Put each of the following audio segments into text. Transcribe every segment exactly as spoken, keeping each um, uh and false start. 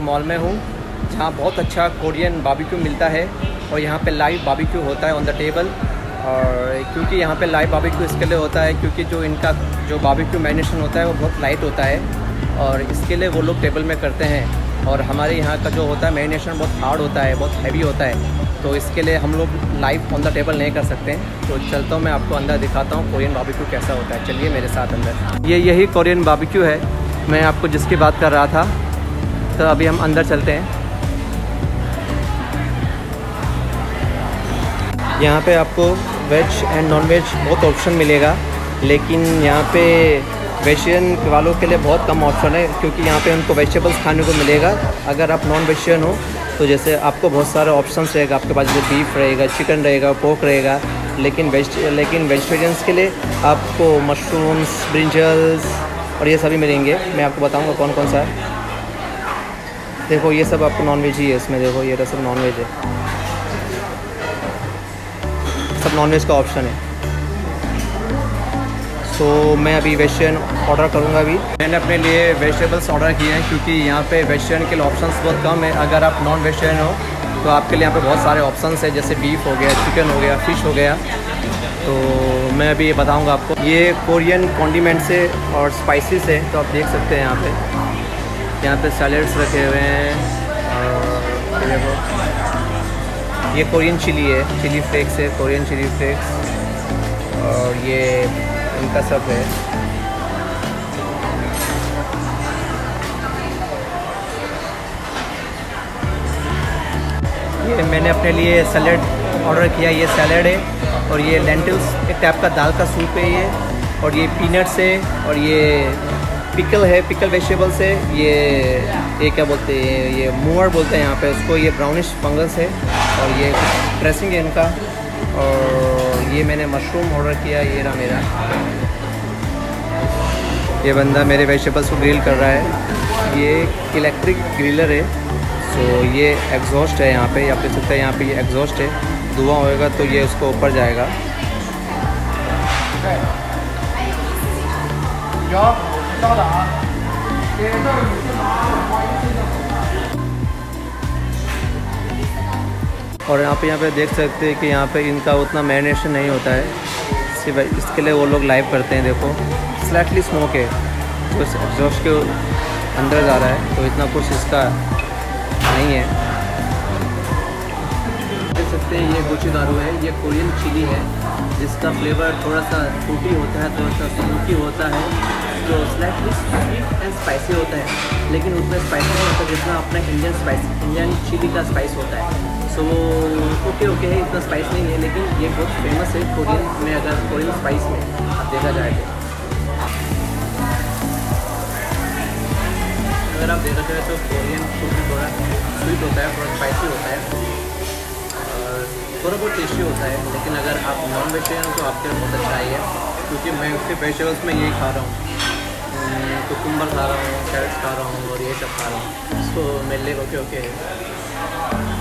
Mall में हूँ, जहाँ बहुत अच्छा कोरियन बारबेक्यू मिलता है और यहाँ पे लाइव बारबेक्यू होता है ऑन द टेबल। और क्योंकि यहाँ पे लाइव बारबेक्यू इसके लिए होता है क्योंकि जो इनका जो बारबेक्यू मैरिनेशन होता है वो बहुत लाइट होता है और इसके लिए वो लोग टेबल में करते हैं। और हमारे यहाँ का जो होता है मैरिनेशन बहुत हार्ड होता है, बहुत हैवी होता है, तो इसके लिए हम लोग लाइव ऑन द टेबल नहीं कर सकते हैं। तो चलता हूँ मैं आपको अंदर दिखाता हूँ कोरियन बारबेक्यू कैसा होता है। चलिए मेरे साथ अंदर। ये यही कोरियन बारबेक्यू है मैं आपको जिसकी बात कर रहा था। तो अभी हम अंदर चलते हैं। यहाँ पे आपको वेज एंड नॉन वेज बहुत ऑप्शन मिलेगा, लेकिन यहाँ पे वेजिटेरियन वालों के लिए बहुत कम ऑप्शन है क्योंकि यहाँ पे उनको वेजिटेबल्स खाने को मिलेगा। अगर आप नॉन वेजिटेरियन हो तो जैसे आपको बहुत सारे ऑप्शंस रहेगा, आपके पास जैसे बीफ रहेगा, चिकन रहेगा, पोर्क रहेगा, लेकिन वेज लेकिन वेजिटेरियंस के लिए आपको मशरूम्स, ब्रिंजल्स और ये सभी मिलेंगे। मैं आपको बताऊँगा कौन कौन सा है। देखो ये सब आपको नॉन वेज ही है इसमें। देखो ये सब नॉन वेज है, सब नॉन वेज का ऑप्शन है। तो मैं अभी वेजिटेरियन ऑर्डर करूँगा। अभी मैंने अपने लिए वेजिटेबल्स ऑर्डर किए हैं क्योंकि यहाँ पे वेजिटेरियन के लिए ऑप्शंस बहुत कम है। अगर आप नॉन वेजिटेरियन हो तो आपके लिए यहाँ पे बहुत सारे ऑप्शंस है, जैसे बीफ हो गया, चिकन हो गया, फ़िश हो गया। तो मैं अभी ये बताऊँगा आपको। ये कोरियन कॉन्डिमेंट से और स्पाइसेस है, तो आप देख सकते हैं यहाँ पे यहाँ पे सैलेड्स रखे हुए हैं। और देखो ये कोरियन चिली है, चिली फ्लेक्स है, कोरियन चिली फ्लेक्स। और ये इनका सब है। ये मैंने अपने लिए सैलेड ऑर्डर किया। ये सैलेड है और ये लेंटिल्स एक टाइप का दाल का सूप है ये। और ये पीनट्स है और ये पिकल है, पिकल वेजिटेबल्स है। ये ये क्या बोलते हैं, ये मूवर बोलते हैं यहाँ पे उसको। ये ब्राउनिश फंगस है और ये ड्रेसिंग है इनका। और ये मैंने मशरूम ऑर्डर किया। ये रहा मेरा। ये बंदा मेरे वेजिटेबल्स को ग्रिल कर रहा है। ये इलेक्ट्रिक ग्रिलर है। सो ये एग्जॉस्ट है यहाँ पे, आप देख सकते हैं यहाँ पे ये एग्जॉस्ट है। धुआं होएगा तो ये उसको ऊपर जाएगा। और यहाँ पे यहाँ पे देख सकते हैं कि यहाँ पे इनका उतना मैरिनेशन नहीं होता है, सिर्फ इसके लिए वो लोग लाइव करते हैं। देखो स्लाइटली स्मोक है तो एग्जॉस्ट के अंदर जा रहा है, तो इतना कुछ इसका नहीं है। देख सकते हैं ये गोचुगारू है, ये कोरियन चिली है जिसका फ्लेवर थोड़ा सा फ्रूटी होता है, थोड़ा सा स्मोकी होता है, जो स्लाइटली स्वीट एंड स्पाइसी होता है, लेकिन उसमें स्पाइसी नहीं होता जितना अपना इंडियन स्पाइस इंडियन चिली का स्पाइस होता है। सो ओके ओके है, इतना स्पाइस नहीं है, लेकिन ये बहुत फेमस है कोरियन में। अगर कोरियन स्पाइस में आप देखा जाए तो अगर आप देखा जाए तो कोरियन फूड भी थोड़ा स्वीट होता है, थोड़ा स्पाइसी होता है और थोड़ा बहुत टेस्टी होता है। लेकिन अगर आप नॉन वेजिटेरियन हो तो आपके लिए बहुत अच्छा ही है, क्योंकि मैं उसके वेजिटेबल्स में यही खा रहा हूँ, कुकुम्बर खा रहा हूँ, कैरेट्स खा रहा हूँ और ये सब खा रहा हूँ। सो मेरे लिए ओके ओके है।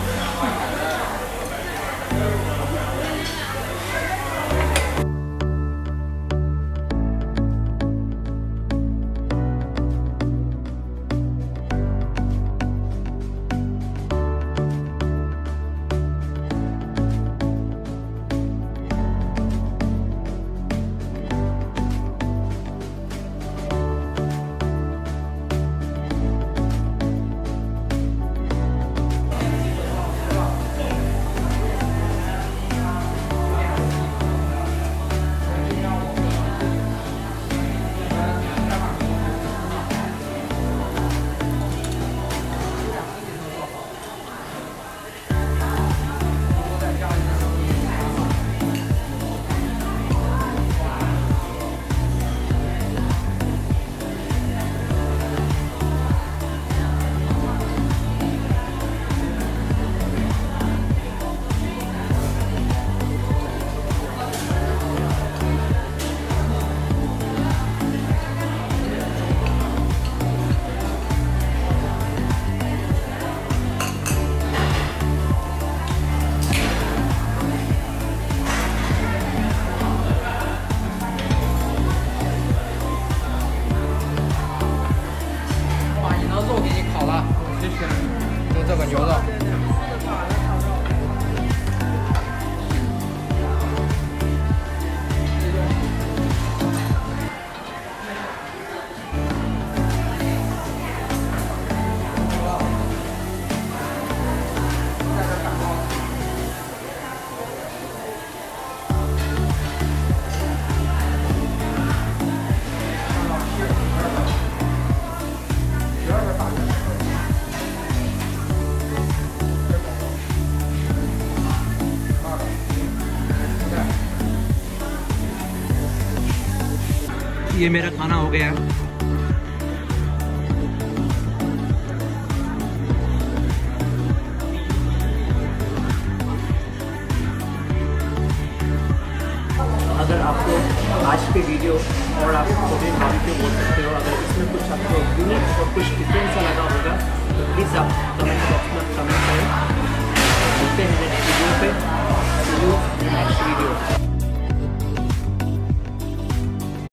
ये मेरा खाना हो गया है। अगर आपको आज के वीडियो और आप कोरियन बारबेक्यू बोल सकते हो, अगर इसमें कुछ आपको यूनिक और कुछ डिफरेंस सा लगा होगा तो प्लीज़ आप कमेंट बॉक्स में कमेंट करें। मिलते हैं नेक्स्ट वीडियो पे। See you next video.